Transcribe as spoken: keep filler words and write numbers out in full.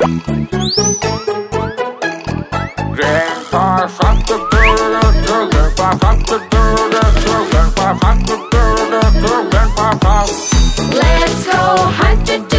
Grandpa Shark to do this to Grandpa Shark to do this to Grandpa Shark to do this to Grandpa Shark. Let's go hunt to